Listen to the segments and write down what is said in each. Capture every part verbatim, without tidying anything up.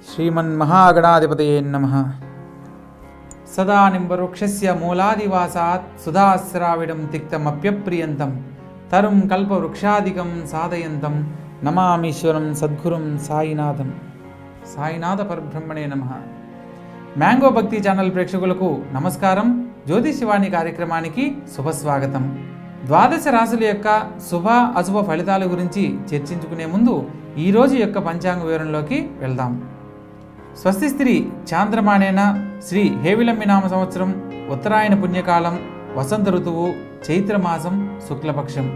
श्रीमन्महागणाधिपतये नमः। सदानिम्बवृक्षस्य मूलादिवासात् सुधास्राविडं तिक्तमप्यप्रियन्तं तरुं कल्पवृक्षादिकं साधयन्तं नमामीश्वरं सद्गुरुं साईनाथं। సాయినాథ పరబ్రహ్మణే నమః. మ్యాంగో భక్తి ఛానల్ ప్రేక్షకులకు నమస్కారం. జ్యోతిష్యవాణి కార్యక్రమానికి శుభస్వాగతం. ద్వాదశ రాశుల యొక్క శుభ అశుభ ఫలితాల గురించి చర్చించుకునే ముందు ఈరోజు యొక్క పంచాంగ వివరణలోకి వెళ్దాం. స్వస్తి స్త్రీ చాంద్రమాణేన శ్రీ హేవిలంబి నామ సంవత్సరం ఉత్తరాయణ పుణ్యకాలం వసంత ఋతువు చైత్రమాసం శుక్లపక్షం.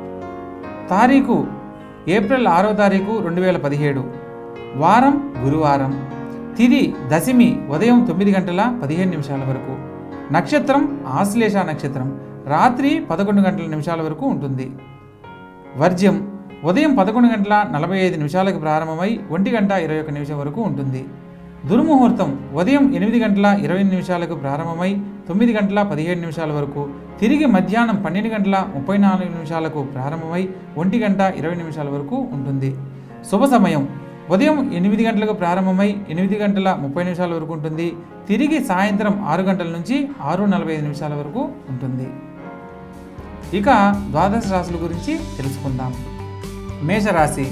తారీఖు ఏప్రిల్ ఆరో తారీఖు రెండు వేల పదిహేడు. వారం గురువారం. తిథి దశమి ఉదయం తొమ్మిది గంటల పదిహేను నిమిషాల వరకు. నక్షత్రం ఆశ్లేష నక్షత్రం రాత్రి పదకొండు గంటల నిమిషాల వరకు ఉంటుంది. వర్జ్యం ఉదయం పదకొండు గంటల నలభై ఐదు నిమిషాలకు ప్రారంభమై ఒంటి గంట ఇరవై ఒక్క నిమిషం వరకు ఉంటుంది. దుర్ముహూర్తం ఉదయం ఎనిమిది గంటల ఇరవై నిమిషాలకు ప్రారంభమై తొమ్మిది గంటల పదిహేడు నిమిషాల వరకు, తిరిగి మధ్యాహ్నం పన్నెండు గంటల ముప్పై నాలుగు నిమిషాలకు ప్రారంభమై ఒంటి గంట ఇరవై నిమిషాల వరకు ఉంటుంది. శుభ సమయం ఉదయం ఎనిమిది గంటలకు ప్రారంభమై ఎనిమిది గంటల ముప్పై నిమిషాల వరకు ఉంటుంది. తిరిగి సాయంత్రం ఆరు గంటల నుంచి ఆరు నలభై ఐదు నిమిషాల వరకు ఉంటుంది. ఇక ద్వాదశ రాశుల గురించి తెలుసుకుందాం. మేషరాశి.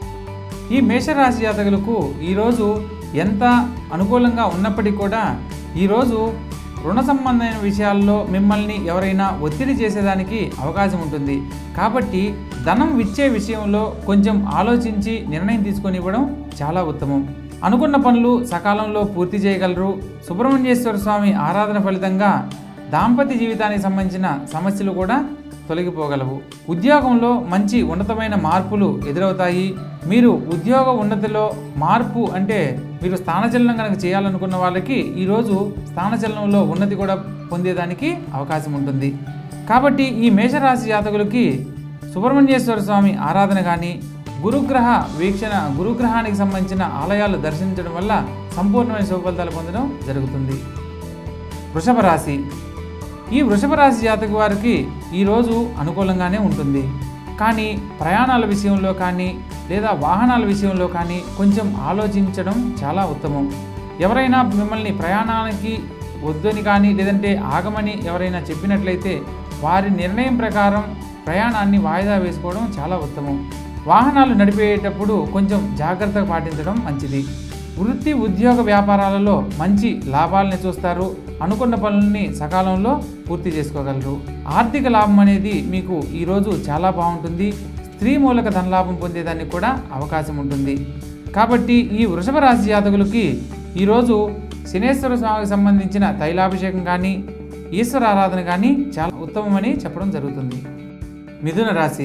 ఈ మేషరాశి జాతకులకు ఈరోజు ఎంత అనుకూలంగా ఉన్నప్పటికీ కూడా ఈరోజు రుణ సంబంధమైన విషయాల్లో మిమ్మల్ని ఎవరైనా ఒత్తిడి చేసేదానికి అవకాశం ఉంటుంది. కాబట్టి ధనం ఇచ్చే విషయంలో కొంచెం ఆలోచించి నిర్ణయం తీసుకొని ఇవ్వడం చాలా ఉత్తమం. అనుకున్న పనులు సకాలంలో పూర్తి చేయగలరు. సుబ్రహ్మణ్యేశ్వర స్వామి ఆరాధన ఫలితంగా దాంపత్య జీవితానికి సంబంధించిన సమస్యలు కూడా తొలగిపోగలవు. ఉద్యోగంలో మంచి ఉన్నతమైన మార్పులు ఎదురవుతాయి. మీరు ఉద్యోగ ఉన్నతిలో మార్పు అంటే మీరు స్థానచలనం కనుక చేయాలనుకున్న వాళ్ళకి ఈరోజు స్థానచలనంలో ఉన్నతి కూడా పొందేదానికి అవకాశం ఉంటుంది. కాబట్టి ఈ మేషరాశి జాతకులకి సుబ్రహ్మణ్యేశ్వర స్వామి ఆరాధన కానీ గురుగ్రహ వీక్షణ గురుగ్రహానికి సంబంధించిన ఆలయాలు దర్శించడం వల్ల సంపూర్ణమైన శుభ ఫలితాలు పొందడం జరుగుతుంది. వృషభ రాశి. ఈ వృషభ రాశి జాతక వారికి ఈరోజు అనుకూలంగానే ఉంటుంది. కానీ ప్రయాణాల విషయంలో కానీ లేదా వాహనాల విషయంలో కానీ కొంచెం ఆలోచించడం చాలా ఉత్తమం. ఎవరైనా మిమ్మల్ని ప్రయాణానికి వద్దని కానీ లేదంటే ఆగమని ఎవరైనా చెప్పినట్లయితే వారి నిర్ణయం ప్రకారం ప్రయాణాన్ని వాయిదా వేసుకోవడం చాలా ఉత్తమం. వాహనాలు నడిపేటప్పుడు కొంచెం జాగ్రత్తగా పాటించడం మంచిది. వృత్తి ఉద్యోగ వ్యాపారాలలో మంచి లాభాలని చూస్తారు. అనుకున్న పనులని సకాలంలో పూర్తి చేసుకోగలరు. ఆర్థిక లాభం అనేది మీకు ఈరోజు చాలా బాగుంటుంది. స్త్రీ మూలక ధనలాభం పొందేదానికి కూడా అవకాశం ఉంటుంది. కాబట్టి ఈ వృషభ రాశి జాతకులకి ఈరోజు శనేశ్వర స్వామికి సంబంధించిన తైలాభిషేకం కానీ ఈశ్వర ఆరాధన కానీ చాలా ఉత్తమమని చెప్పడం జరుగుతుంది. మిథున రాశి.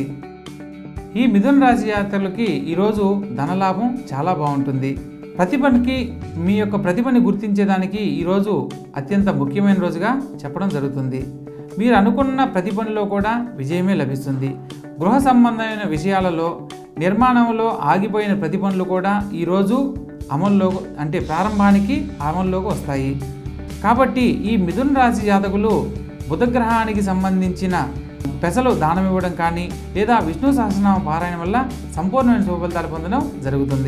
ఈ మిథున రాశి జాతకులకి ఈరోజు ధనలాభం చాలా బాగుంటుంది. ప్రతిభకి మీ యొక్క ప్రతిభని గుర్తించేదానికి ఈరోజు అత్యంత ముఖ్యమైన రోజుగా చెప్పడం జరుగుతుంది. మీరు అనుకున్న ప్రతి పనిలో కూడా విజయమే లభిస్తుంది. గృహ సంబంధమైన విషయాలలో నిర్మాణంలో ఆగిపోయిన ప్రతి పనులు కూడా ఈరోజు అమల్లో అంటే ప్రారంభానికి అమల్లోకి వస్తాయి. కాబట్టి ఈ మిథున రాశి జాతకులు బుధగ్రహానికి సంబంధించిన పెసలు దానం ఇవ్వడం కానీ లేదా విష్ణు సహస్రనామ పారాయణ వల్ల సంపూర్ణమైన శుభ ఫలితాలు పొందడం జరుగుతుంది.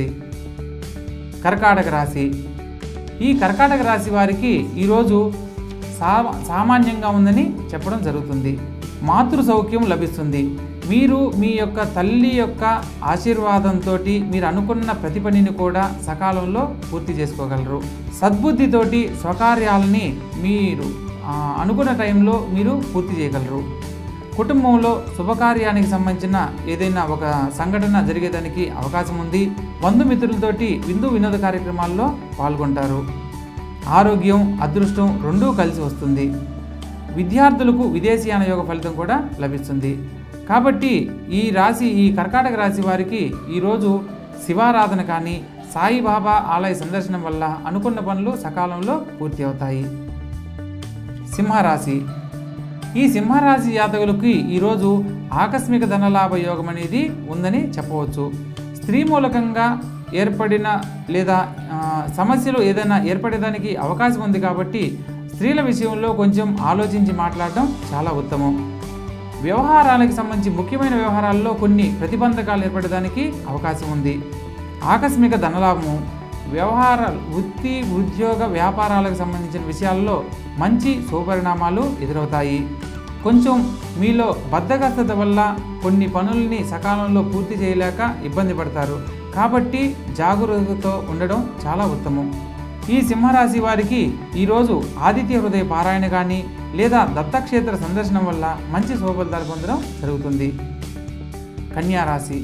కర్కాటక రాశి. ఈ కర్కాటక రాశి వారికి ఈరోజు సా సామాన్యంగా ఉందని చెప్పడం జరుగుతుంది. మాతృ సౌఖ్యం లభిస్తుంది. మీరు మీ యొక్క తల్లి యొక్క ఆశీర్వాదంతో మీరు అనుకున్న ప్రతి పనిని కూడా సకాలంలో పూర్తి చేసుకోగలరు. సద్బుద్ధితోటి స్వకార్యాలని మీరు అనుకున్న టైంలో మీరు పూర్తి చేయగలరు. కుటుంబంలో శుభకార్యానికి సంబంధించిన ఏదైనా ఒక సంఘటన జరిగేదానికి అవకాశం ఉంది. బంధుమిత్రులతోటి విందు వినోద కార్యక్రమాల్లో పాల్గొంటారు. ఆరోగ్యం అదృష్టం రెండూ కలిసి వస్తుంది. విద్యార్థులకు విదేశీయాన యోగ ఫలితం కూడా లభిస్తుంది. కాబట్టి ఈ రాశి ఈ కర్కాటక రాశి వారికి ఈరోజు శివారాధన కానీ సాయిబాబా ఆలయ సందర్శనం వల్ల అనుకున్న పనులు సకాలంలో పూర్తి అవుతాయి. సింహరాశి. ఈ సింహరాశి జాతకులకి ఈరోజు ఆకస్మిక ధనలాభ యోగం అనేది ఉందని చెప్పవచ్చు. స్త్రీ మూలకంగా ఏర్పడిన లేదా సమస్యలు ఏదైనా ఏర్పడేదానికి అవకాశం ఉంది. కాబట్టి స్త్రీల విషయంలో కొంచెం ఆలోచించి మాట్లాడడం చాలా ఉత్తమం. వ్యవహారాలకు సంబంధించి ముఖ్యమైన వ్యవహారాల్లో కొన్ని ప్రతిబంధకాలు ఏర్పడడానికి అవకాశం ఉంది. ఆకస్మిక ధనలాభము, వ్యవహారాలు, వృత్తి, ఉద్యోగ, వ్యాపారాలకు సంబంధించిన విషయాల్లో మంచి శుభపరిణామాలు ఎదురవుతాయి. కొంచెం మీలో బద్ధకస్తత వల్ల కొన్ని పనుల్ని సకాలంలో పూర్తి చేయలేక ఇబ్బంది పడతారు. కాబట్టి జాగరూకతతో ఉండడం చాలా ఉత్తమం. ఈ సింహరాశి వారికి ఈరోజు ఆదిత్య హృదయ పారాయణ కానీ లేదా దత్తక్షేత్ర సందర్శనం వల్ల మంచి శుభఫలితాలు పొందడం జరుగుతుంది. కన్యారాశి.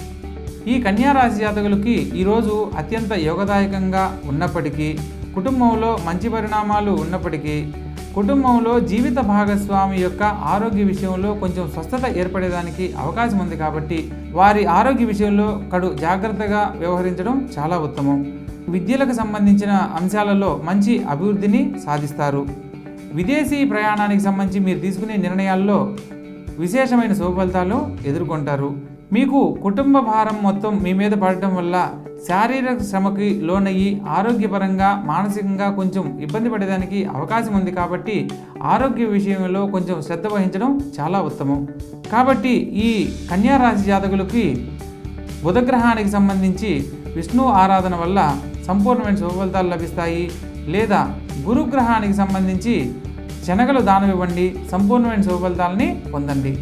ఈ కన్యారాశి జాతకులకి ఈరోజు అత్యంత యోగదాయకంగా ఉన్నప్పటికీ, కుటుంబంలో మంచి పరిణామాలు ఉన్నప్పటికీ, కుటుంబంలో జీవిత భాగస్వామి యొక్క ఆరోగ్య విషయంలో కొంచెం స్వస్థత ఏర్పడేదానికి అవకాశం ఉంది. కాబట్టి వారి ఆరోగ్య విషయంలో కడు జాగ్రత్తగా వ్యవహరించడం చాలా ఉత్తమం. విద్యలకు సంబంధించిన అంశాలలో మంచి అభివృద్ధిని సాధిస్తారు. విదేశీ ప్రయాణానికి సంబంధించి మీరు తీసుకునే నిర్ణయాల్లో విశేషమైన శుభఫలితాలు ఎదుర్కొంటారు. మీకు కుటుంబ భారం మొత్తం మీ మీద పడటం వల్ల శారీరక శ్రమకి లోనయ్యి ఆరోగ్యపరంగా, మానసికంగా కొంచెం ఇబ్బంది పడేదానికి అవకాశం ఉంది. కాబట్టి ఆరోగ్య విషయంలో కొంచెం శ్రద్ధ వహించడం చాలా ఉత్తమం. కాబట్టి ఈ కన్యారాశి జాతకులకి బుధగ్రహానికి సంబంధించి విష్ణు ఆరాధన వల్ల సంపూర్ణమైన శుభఫలితాలు లభిస్తాయి. లేదా గురుగ్రహానికి సంబంధించి శనగలు దానం ఇవ్వండి, సంపూర్ణమైన శుభఫలితాలని పొందండి.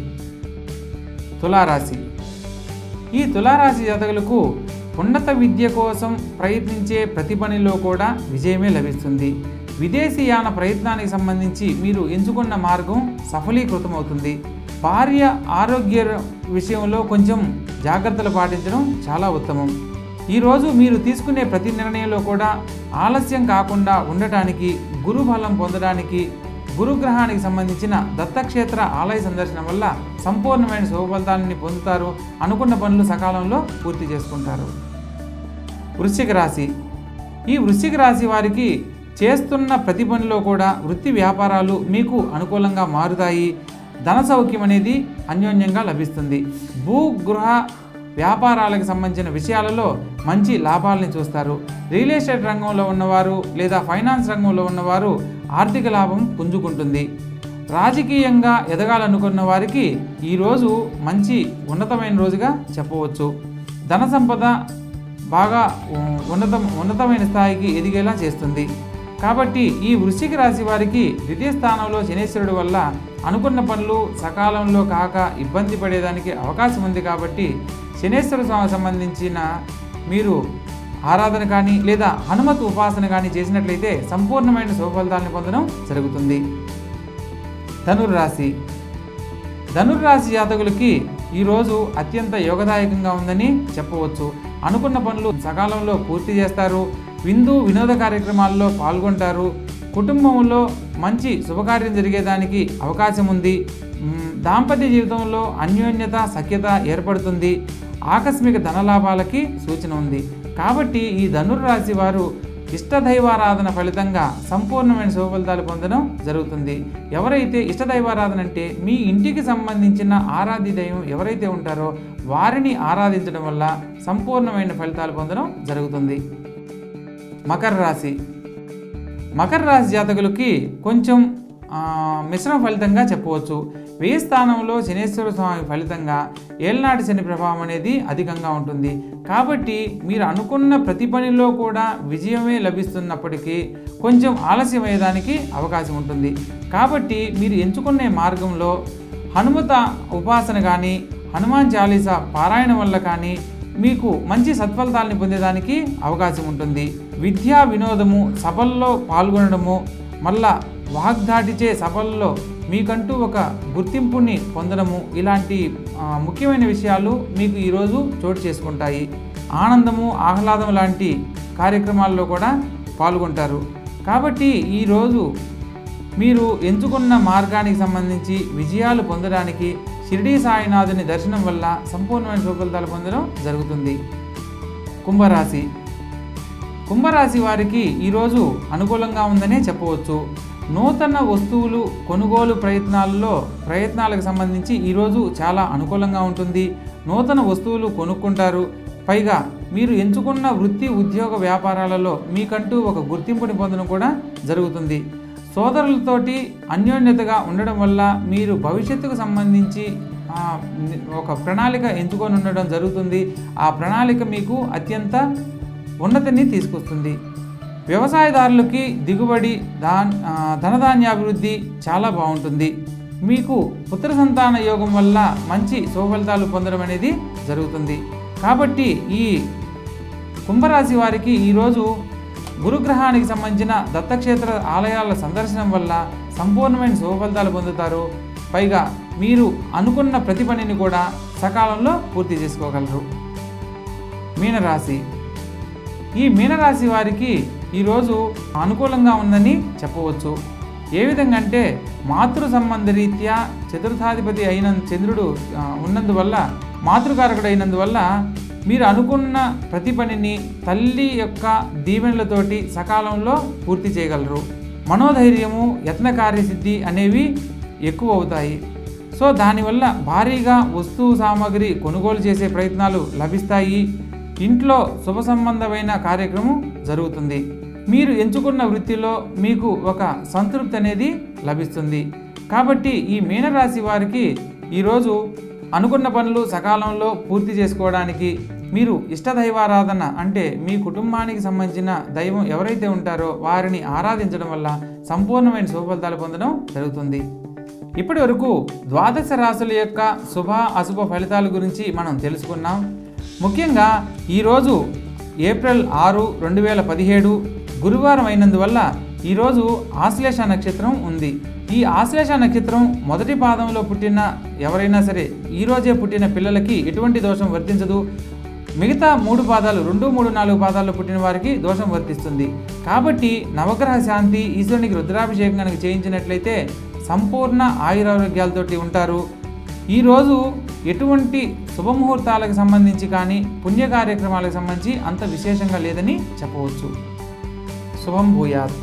తులారాశి. ఈ తులారాశి జాతకులకు ఉన్నత విద్య కోసం ప్రయత్నించే ప్రతి పనిలో కూడా విజయమే లభిస్తుంది. విదేశీయాన ప్రయత్నానికి సంబంధించి మీరు ఎంచుకున్న మార్గం సఫలీకృతమవుతుంది. భార్య ఆరోగ్య విషయంలో కొంచెం జాగ్రత్తలు పాటించడం చాలా ఉత్తమం. ఈరోజు మీరు తీసుకునే ప్రతి నిర్ణయంలో కూడా ఆలస్యం కాకుండా ఉండటానికి, గురుబలం పొందడానికి గురుగ్రహానికి సంబంధించిన దత్తక్షేత్ర ఆలయ సందర్శనం వల్ల సంపూర్ణమైన శుభఫలితాలని పొందుతారు. అనుకున్న పనులు సకాలంలో పూర్తి చేసుకుంటారు. వృశ్చిక రాశి. ఈ వృశ్చిక రాశి వారికి చేస్తున్న ప్రతి పనిలో కూడా వృత్తి వ్యాపారాలు మీకు అనుకూలంగా మారుతాయి. ధన సౌఖ్యం అనేది అన్యోన్యంగా లభిస్తుంది. భూ గృహ వ్యాపారాలకు సంబంధించిన విషయాలలో మంచి లాభాలని చూస్తారు. రియల్ ఎస్టేట్ రంగంలో ఉన్నవారు లేదా ఫైనాన్స్ రంగంలో ఉన్నవారు ఆర్థిక లాభం పుంజుకుంటుంది. రాజకీయంగా ఎదగాలనుకున్న వారికి ఈరోజు మంచి ఉన్నతమైన రోజుగా చెప్పవచ్చు. ధన సంపద బాగా ఉన్నత ఉన్నతమైన స్థాయికి ఎదిగేలా చేస్తుంది. కాబట్టి ఈ వృశ్చిక రాశి వారికి ద్వితీయ స్థానంలో శనీశ్వరుడు వల్ల అనుకున్న పనులు సకాలంలో కాక ఇబ్బంది పడేదానికి అవకాశం ఉంది. కాబట్టి శనీశ్వర స్వామికి సంబంధించిన మీరు ఆరాధన కానీ లేదా హనుమత్ ఉపాసన కానీ చేసినట్లయితే సంపూర్ణమైన శుభఫలితాలను పొందడం జరుగుతుంది. ధనుర్రాశి. ధనుర్రాశి జాతకులకి ఈరోజు అత్యంత యోగదాయకంగా ఉందని చెప్పవచ్చు. అనుకున్న పనులు సకాలంలో పూర్తి చేస్తారు. విందు వినోద కార్యక్రమాల్లో పాల్గొంటారు. కుటుంబంలో మంచి శుభకార్యం జరిగేదానికి అవకాశం ఉంది. దాంపత్య జీవితంలో అన్యోన్యత, సఖ్యత ఏర్పడుతుంది. ఆకస్మిక ధనలాభాలకి సూచన ఉంది. కాబట్టి ఈ ధనుర్రాశి వారు ఇష్టదైవారాధన ఫలితంగా సంపూర్ణమైన శుభఫలితాలు పొందడం జరుగుతుంది. ఎవరైతే ఇష్టదైవారాధన అంటే మీ ఇంటికి సంబంధించిన ఆరాధ్య దైవం ఎవరైతే ఉంటారో వారిని ఆరాధించడం వల్ల సంపూర్ణమైన ఫలితాలు పొందడం జరుగుతుంది. మకర రాశి. మకర రాశి జాతకులకి కొంచెం మిశ్రమ ఫలితంగా చెప్పవచ్చు. వ్యయ స్థానంలో శనీశ్వర స్వామి ఫలితంగా ఏళ్నాటి శని ప్రభావం అనేది అధికంగా ఉంటుంది. కాబట్టి మీరు అనుకున్న ప్రతి పనిలో కూడా విజయమే లభిస్తున్నప్పటికీ కొంచెం ఆలస్యమయ్యేదానికి అవకాశం ఉంటుంది. కాబట్టి మీరు ఎంచుకునే మార్గంలో హనుమత ఉపాసన కానీ హనుమాన్ చాలీసా పారాయణ వల్ల కానీ మీకు మంచి సత్ఫలితాలని పొందేదానికి అవకాశం ఉంటుంది. విద్యా వినోదము, సభల్లో పాల్గొనడము, మళ్ళా వాగ్దాటిచే సభల్లో మీకంటూ ఒక గుర్తింపుని పొందడము, ఇలాంటి ముఖ్యమైన విషయాలు మీకు ఈరోజు చోటు చేసుకుంటాయి. ఆనందము, ఆహ్లాదం లాంటి కార్యక్రమాల్లో కూడా పాల్గొంటారు. కాబట్టి ఈరోజు మీరు ఎంచుకున్న మార్గానికి సంబంధించి విజయాలు పొందడానికి షిరిడీ సాయినాథుని దర్శనం వల్ల సంపూర్ణమైన శుభఫలితాలు పొందడం జరుగుతుంది. కుంభరాశి. కుంభరాశి వారికి ఈరోజు అనుకూలంగా ఉందనే చెప్పవచ్చు. నూతన వస్తువులు కొనుగోలు ప్రయత్నాల్లో ప్రయత్నాలకు సంబంధించి ఈరోజు చాలా అనుకూలంగా ఉంటుంది. నూతన వస్తువులు కొనుక్కుంటారు. పైగా మీరు ఎంచుకున్న వృత్తి, ఉద్యోగ, వ్యాపారాలలో మీకంటూ ఒక గుర్తింపుని పొందడం కూడా జరుగుతుంది. సోదరులతోటి అన్యోన్యతగా ఉండడం వల్ల మీరు భవిష్యత్తుకు సంబంధించి ఒక ప్రణాళిక ఎంచుకొని ఉండడం జరుగుతుంది. ఆ ప్రణాళిక మీకు అత్యంత ఉన్నతిని తీసుకొస్తుంది. వ్యవసాయదారులకి దిగుబడి దా ధనధాన్యాభివృద్ధి చాలా బాగుంటుంది. మీకు పుత్ర సంతాన యోగం వల్ల మంచి శుభఫలితాలు పొందడం అనేది జరుగుతుంది. కాబట్టి ఈ కుంభరాశి వారికి ఈరోజు గురుగ్రహానికి సంబంధించిన దత్తక్షేత్ర ఆలయాల సందర్శనం వల్ల సంపూర్ణమైన శుభఫలితాలు పొందుతారు. పైగా మీరు అనుకున్న ప్రతి పనిని కూడా సకాలంలో పూర్తి చేసుకోగలరు. మీనరాశి. ఈ మీనరాశి వారికి ఈరోజు అనుకూలంగా ఉందని చెప్పవచ్చు. ఏ విధంగా అంటే మాతృ సంబంధ రీత్యా చతుర్థాధిపతి అయిన చంద్రుడు ఉన్నందువల్ల, మాతృకారకుడు అయినందువల్ల మీరు అనుకున్న ప్రతి పనిని తల్లి యొక్క దీవెనలతోటి సకాలంలో పూర్తి చేయగలరు. మనోధైర్యము, యత్న కార్యసిద్ధి అనేవి ఎక్కువ అవుతాయి. సో దానివల్ల భారీగా వస్తువు సామాగ్రి కొనుగోలు చేసే ప్రయత్నాలు లభిస్తాయి. ఇంట్లో శుభ సంబంధమైన కార్యక్రమం జరుగుతుంది. మీరు ఎంచుకున్న వృత్తిలో మీకు ఒక సంతృప్తి అనేది లభిస్తుంది. కాబట్టి ఈ మీనరాశి వారికి ఈరోజు అనుకున్న పనులు సకాలంలో పూర్తి చేసుకోవడానికి మీరు ఇష్టదైవారాధన అంటే మీ కుటుంబానికి సంబంధించిన దైవం ఎవరైతే ఉంటారో వారిని ఆరాధించడం వల్ల సంపూర్ణమైన శుభఫలితాలు పొందడం జరుగుతుంది. ఇప్పటి వరకు ద్వాదశ రాశుల యొక్క శుభ అశుభ ఫలితాల గురించి మనం తెలుసుకున్నాం. ముఖ్యంగా ఈరోజు ఏప్రిల్ ఆరు రెండు వేల పదిహేడు గురువారం అయినందువల్ల ఈరోజు ఆశ్లేష నక్షత్రం ఉంది. ఈ ఆశ్లేష నక్షత్రం మొదటి పాదంలో పుట్టిన ఎవరైనా సరే ఈరోజే పుట్టిన పిల్లలకి ఎటువంటి దోషం వర్తించదు. మిగతా మూడు పాదాలు రెండు మూడు నాలుగు పాదాల్లో పుట్టిన వారికి దోషం వర్తిస్తుంది. కాబట్టి నవగ్రహ శాంతి, ఈశ్వరునికి రుద్రాభిషేకం కనుక చేయించినట్లయితే సంపూర్ణ ఆయురారోగ్యాలతోటి ఉంటారు. ఈరోజు ఎటువంటి శుభముహూర్తాలకు సంబంధించి కానీ పుణ్య కార్యక్రమాలకు సంబంధించి అంత విశేషంగా లేదని చెప్పవచ్చు. శుభం భూయాత్.